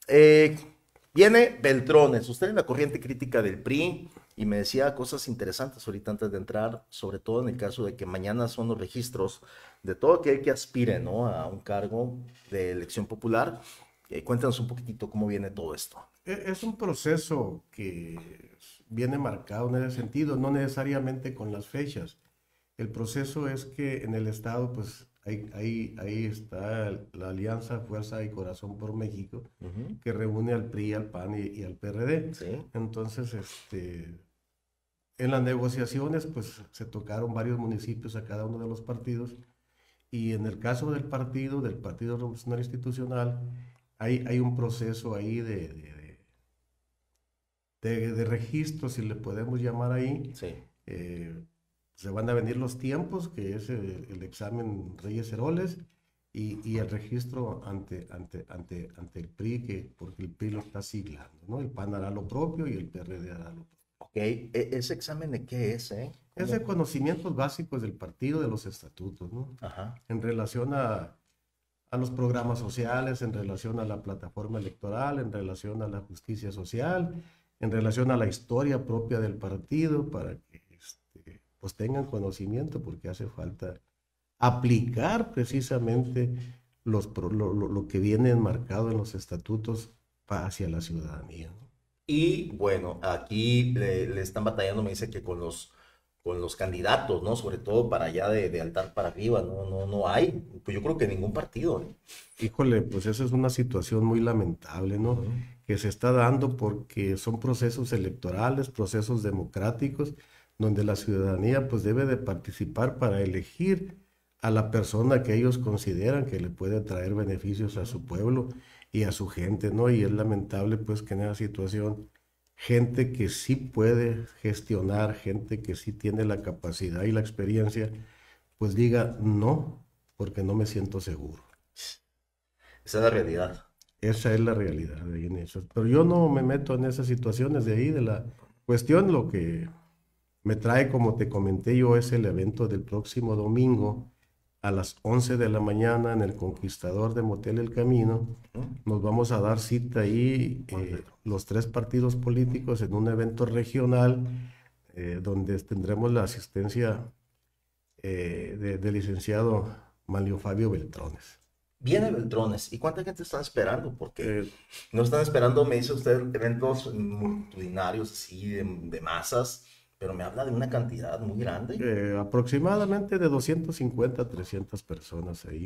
Eh, Viene Beltrones, usted en la corriente crítica del PRI y me decía cosas interesantes ahorita antes de entrar, sobre todo en el caso de que mañana son los registros de todo aquel que aspire, ¿no?, a un cargo de elección popular. Cuéntanos un poquitito cómo viene todo esto. Es un proceso que viene marcado en ese sentido, no necesariamente con las fechas. El proceso es que en el Estado, pues ahí está la Alianza Fuerza y Corazón por México, Ujú. que reúne al PRI, al PAN y al PRD. Sí. Entonces, en las negociaciones, pues se tocaron varios municipios a cada uno de los partidos. Y en el caso del Partido Revolucionario Institucional, hay un proceso ahí de registro, si le podemos llamar ahí. Sí. Se van a venir los tiempos, que es el examen Reyes Heroles y el registro ante el PRI, porque el PRI lo está siglando, ¿no? El PAN hará lo propio y el PRD hará lo propio. Ok, ¿ese examen de qué es, eh? Es de conocimientos básicos del partido, de los estatutos, ¿no? Ajá. En relación a los programas sociales, en relación a la plataforma electoral, en relación a la justicia social, en relación a la historia propia del partido, para que pues tengan conocimiento, porque hace falta aplicar precisamente lo que viene enmarcado en los estatutos hacia la ciudadanía, ¿no? Y bueno, aquí le están batallando, me dice que con los candidatos, ¿no? Sobre todo para allá de altar para arriba, no hay. Pues yo creo que ningún partido, ¿eh? Híjole, pues esa es una situación muy lamentable, ¿no? Ujú. Que se está dando porque son procesos electorales, procesos democráticos, donde la ciudadanía pues debe de participar para elegir a la persona que ellos consideran que le puede traer beneficios a su pueblo y a su gente, ¿no? Y es lamentable pues que en esa situación gente que sí puede gestionar, gente que sí tiene la capacidad y la experiencia, pues diga no, porque no me siento seguro. Esa es la realidad. Esa es la realidad de ahí en eso. Pero yo no me meto en esas situaciones de ahí, de la cuestión. Lo que me trae, como te comenté yo, es el evento del próximo domingo a las 11 de la mañana en el Conquistador de Motel El Camino. Ujú. Nos vamos a dar cita ahí, los tres partidos políticos, en un evento regional donde tendremos la asistencia del licenciado Manlio Fabio Beltrones. Viene Beltrones. ¿Y cuánta gente están esperando? Porque Eh, no están esperando, me dice usted, eventos multitudinarios así de masas, pero me habla de una cantidad muy grande. Aproximadamente de 250 a 300 personas ahí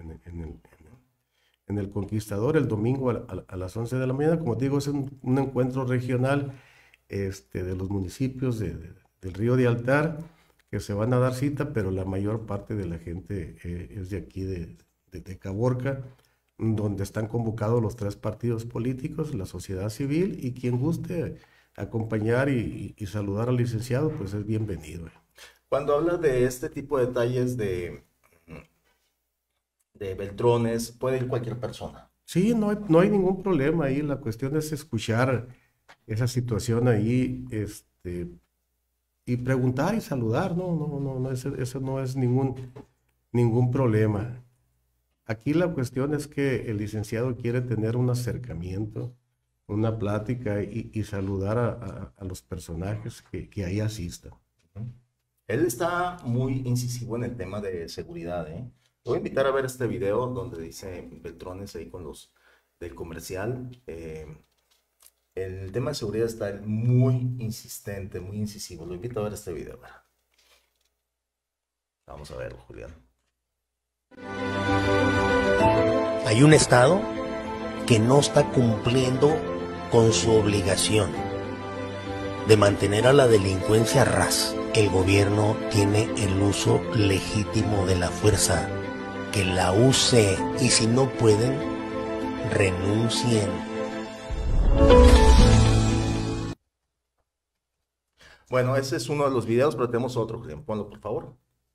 en el Conquistador el domingo a las 11 de la mañana. Como te digo, es un encuentro regional de los municipios del Río de Altar, que se van a dar cita, pero la mayor parte de la gente es de aquí de Caborca, donde están convocados los tres partidos políticos, la sociedad civil, y quien guste acompañar y saludar al licenciado, pues es bienvenido. Cuando habla de este tipo de detalles de Beltrones, puede ir cualquier persona. Sí, no hay ningún problema ahí. La cuestión es escuchar esa situación ahí, y preguntar y saludar. No, eso no es ningún problema. Aquí la cuestión es que el licenciado quiere tener un acercamiento, una plática y saludar a los personajes que ahí asistan. Él está muy incisivo en el tema de seguridad, ¿eh? Te voy a invitar a ver este video donde dice Beltrones ahí con los del comercial. El tema de seguridad está muy insistente, muy incisivo. Lo invito a ver este video. Vamos a verlo, Julián. Hay un Estado que no está cumpliendo con su obligación de mantener a la delincuencia a ras. El gobierno tiene el uso legítimo de la fuerza. Que la use, y si no pueden, renuncien. Bueno, ese es uno de los videos, pero tenemos otro, Julián. Ponlo, por favor.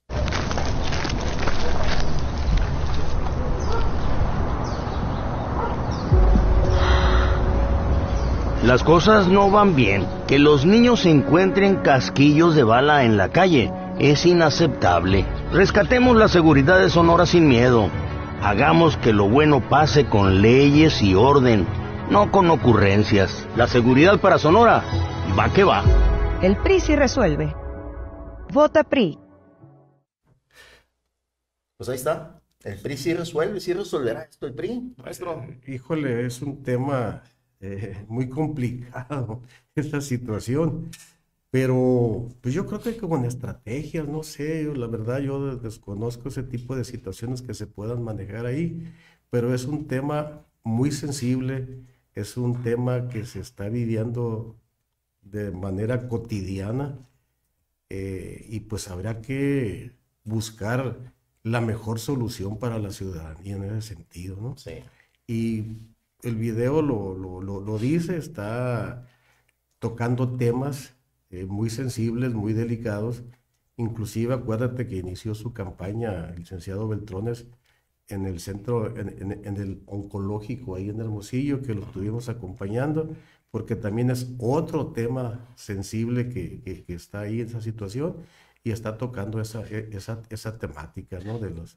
Las cosas no van bien. Que los niños encuentren casquillos de bala en la calle es inaceptable. Rescatemos la seguridad de Sonora sin miedo. Hagamos que lo bueno pase con leyes y orden. no con ocurrencias. La seguridad para Sonora va que va. El PRI sí resuelve. Vota PRI. Pues ahí está. El PRI sí resuelve, sí resolverá esto el PRI, maestro. Híjole, es un tema muy complicado esta situación, pero pues yo creo que con estrategias, no sé, la verdad yo desconozco ese tipo de situaciones que se puedan manejar ahí, pero es un tema muy sensible, es un tema que se está viviendo de manera cotidiana, y pues habrá que buscar la mejor solución para la ciudadanía en ese sentido, ¿no? Sí. Y el video lo dice, está tocando temas muy sensibles, muy delicados. Inclusive acuérdate que inició su campaña el licenciado Beltrones en el centro, en el oncológico ahí en Hermosillo, que lo estuvimos acompañando, porque también es otro tema sensible que está ahí en esa situación y está tocando esa temática, ¿no?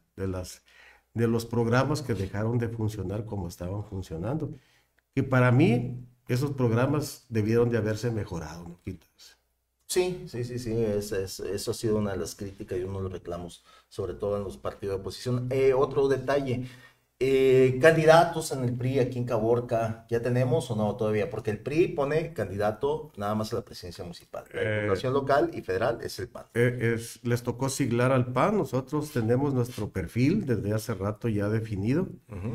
De los programas que dejaron de funcionar como estaban funcionando. Que para mí esos programas debieron de haberse mejorado, ¿no? Sí, eso ha sido una de las críticas y uno de los reclamos, sobre todo en los partidos de oposición. Otro detalle, candidatos en el PRI aquí en Caborca, ¿ya tenemos o no todavía? Porque el PRI pone candidato nada más a la presidencia municipal. La diputación local y federal es el PAN. Les tocó siglar al PAN, nosotros tenemos nuestro perfil desde hace rato ya definido,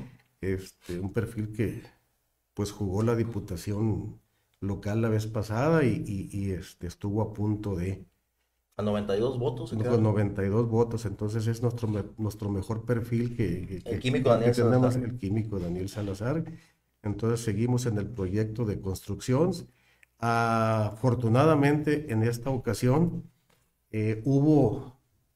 un perfil que pues jugó la diputación local la vez pasada y estuvo a punto de... A 92 votos. Con 92 votos, entonces es nuestro mejor perfil el químico Daniel tenemos, Salazar. el químico Daniel Salazar. Entonces seguimos en el proyecto de construcción. Afortunadamente en esta ocasión hubo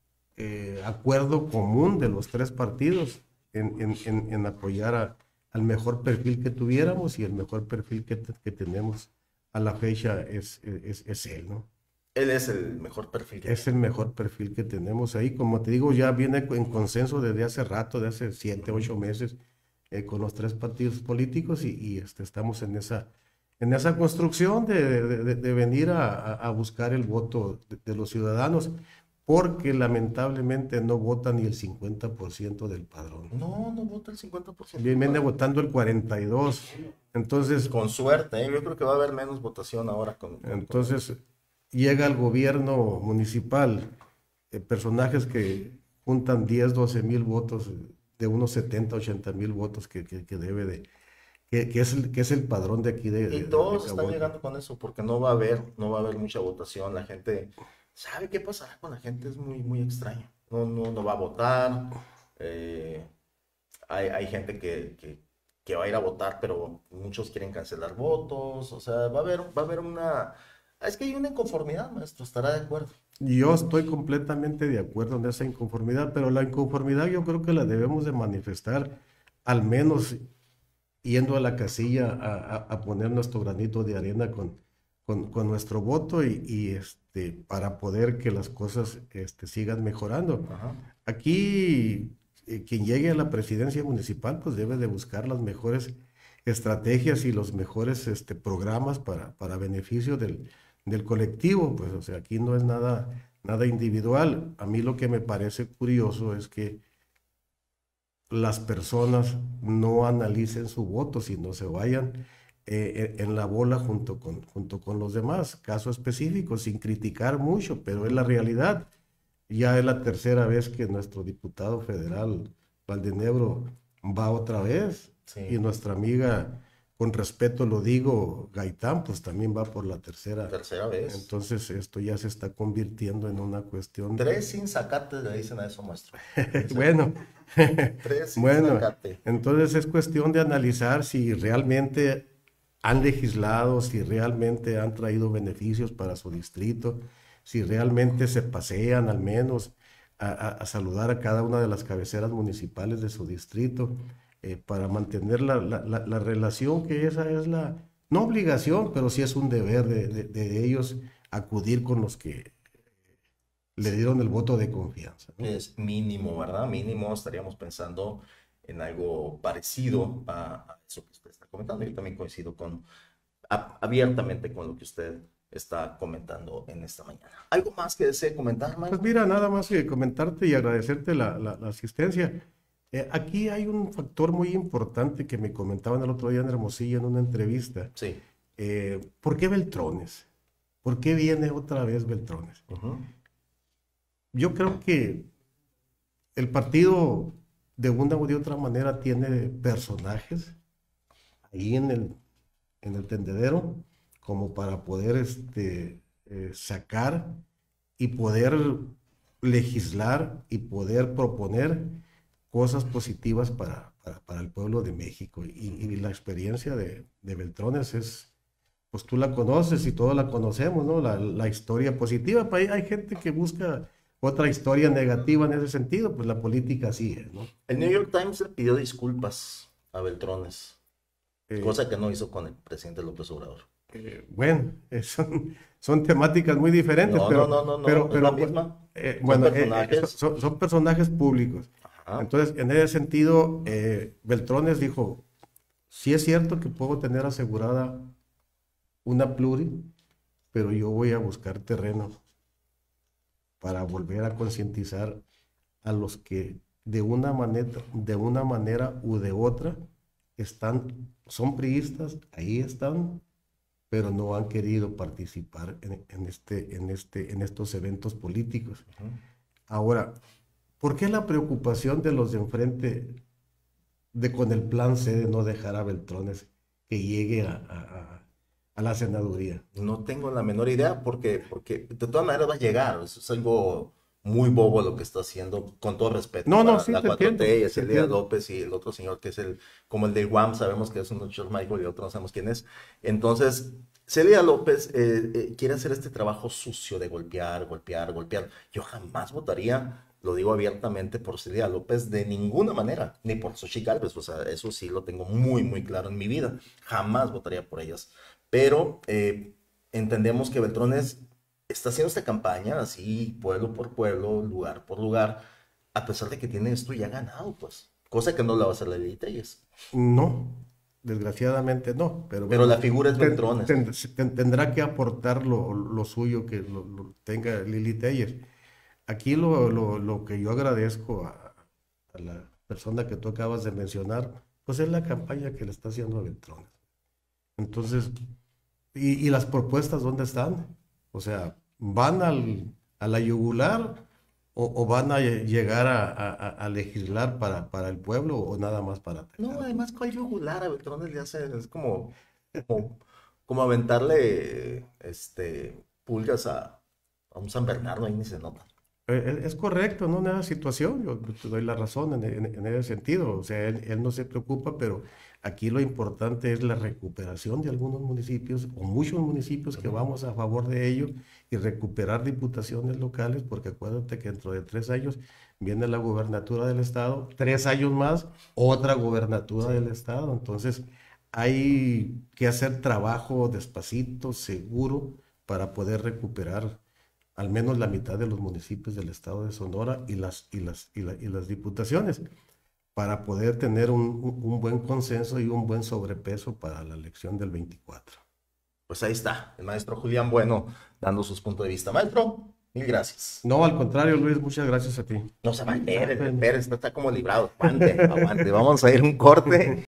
acuerdo común de los tres partidos en apoyar al mejor perfil que tuviéramos, y el mejor perfil que tenemos a la fecha es él, ¿no? Él es el mejor perfil. Es el mejor perfil que tenemos ahí. Como te digo, ya viene en consenso desde hace rato, de hace 7, 8 meses, con los tres partidos políticos, y estamos en esa construcción de venir a buscar el voto de los ciudadanos, porque lamentablemente no vota ni el 50% del padrón. No vota el 50%. Viene votando el 42%. Entonces, con suerte, yo creo que va a haber menos votación ahora. Entonces, llega al gobierno municipal personajes que juntan 10, 12 mil votos, de unos 70, 80 mil votos que debe de... Que es el padrón de aquí y todos están llegando con eso, porque no va a haber mucha votación. La gente sabe qué pasará con la gente, es muy, muy extraño. No va a votar. Hay gente que va a ir a votar, pero muchos quieren cancelar votos. O sea, va a haber una... Es que hay una inconformidad, maestro, ¿estará de acuerdo? Yo estoy completamente de acuerdo en esa inconformidad, pero la inconformidad yo creo que la debemos de manifestar al menos yendo a la casilla a poner nuestro granito de arena con nuestro voto y para poder que las cosas sigan mejorando. Ajá. Aquí quien llegue a la presidencia municipal pues debe de buscar las mejores estrategias y los mejores programas para beneficio del colectivo, pues, o sea, aquí no es nada individual. A mí lo que me parece curioso es que las personas no analicen su voto, sino se vayan en la bola junto con los demás. Caso específico, sin criticar mucho, pero es la realidad. Ya es la tercera vez que nuestro diputado federal, Valdenebro, va otra vez. Sí. Y nuestra amiga, con respeto lo digo, Gaitán, pues también va por la tercera vez. Entonces esto ya se está convirtiendo en una cuestión... 3 sin zacate le dicen a eso, maestro. Bueno, 3 sin zacate. Entonces es cuestión de analizar si realmente han legislado, si realmente han traído beneficios para su distrito, si realmente se pasean al menos a saludar a cada una de las cabeceras municipales de su distrito, para mantener la relación, que esa es no obligación, pero sí es un deber de ellos acudir con los que le dieron el voto de confianza, ¿no? Es mínimo, ¿verdad? Mínimo estaríamos pensando en algo parecido a eso que usted está comentando. Yo también coincido abiertamente con lo que usted está comentando en esta mañana. ¿Algo más que desee comentar, Mike? Pues mira, nada más que comentarte y agradecerte la asistencia. Aquí hay un factor muy importante que me comentaban el otro día en Hermosillo en una entrevista. Sí. ¿Por qué Beltrones? ¿Por qué viene otra vez Beltrones? Yo creo que el partido de una u de otra manera tiene personajes ahí en el tendedero como para poder sacar y poder legislar y poder proponer cosas positivas para el pueblo de México. Y la experiencia de Beltrones es, pues tú la conoces y todos la conocemos, ¿no? La historia positiva. Hay gente que busca otra historia negativa en ese sentido, pues la política así es, ¿no? El New York Times le pidió disculpas a Beltrones, cosa que no hizo con el presidente López Obrador. Bueno, son temáticas muy diferentes, pero es la misma. Bueno, personajes. Son personajes públicos. Ajá. Entonces, en ese sentido, Beltrones dijo, sí es cierto que puedo tener asegurada una pluri, pero yo voy a buscar terreno para volver a concientizar a los que de una manera u de otra son priistas, ahí están, pero no han querido participar en estos eventos políticos. Ahora, ¿por qué la preocupación de los de enfrente con el plan C de no dejar a Beltrones que llegue a la senaduría? No tengo la menor idea porque de todas maneras va a llegar. Eso es algo muy bobo lo que está haciendo, con todo respeto. Sí, la te 4T, entiendo, y es Elías López y el otro señor que es como el de Guam, sabemos que es un George Michael y otro no sabemos quién es. Entonces, Celia López quiere hacer este trabajo sucio de golpear. Yo jamás votaría, lo digo abiertamente, por Celia López de ninguna manera, ni por Xochitl Gálvez. O sea, eso sí lo tengo muy, muy claro en mi vida. Jamás votaría por ellas. Pero entendemos que Beltrones está haciendo esta campaña así, pueblo por pueblo, lugar por lugar, a pesar de que tiene esto ya ganado, pues. Cosa que no la va a hacer Lili Telles. No, desgraciadamente no. Pero la figura es Beltrones. Tendrá que aportar lo suyo que lo tenga Lili Telles. Aquí lo que yo agradezco a la persona que tú acabas de mencionar, pues es la campaña que le está haciendo a Beltrones. Entonces, ¿y las propuestas dónde están? O sea, ¿van a la yugular o van a llegar a legislar para el pueblo o nada más para atacar? No, además, ¿cuál yugular? A Beltrones le hace, es como aventarle pulgas a un San Bernardo, ahí ni se nota. Es correcto, ¿no? En esa situación, yo te doy la razón en ese sentido. O sea, él no se preocupa, pero aquí lo importante es la recuperación de algunos municipios o muchos municipios que vamos a favor de ello y recuperar diputaciones locales, porque acuérdate que dentro de 3 años viene la gubernatura del estado, 3 años más, otra gubernatura del estado. Entonces, hay que hacer trabajo despacito, seguro, para poder recuperar al menos la mitad de los municipios del estado de Sonora y las diputaciones, para poder tener un buen consenso y un buen sobrepeso para la elección del 24. Pues ahí está, el maestro Julián Bueno dando sus puntos de vista. Maestro, mil gracias. No, al contrario, Luis, muchas gracias a ti. No se va a Pérez está como librado. Aguante, vamos a ir un corte.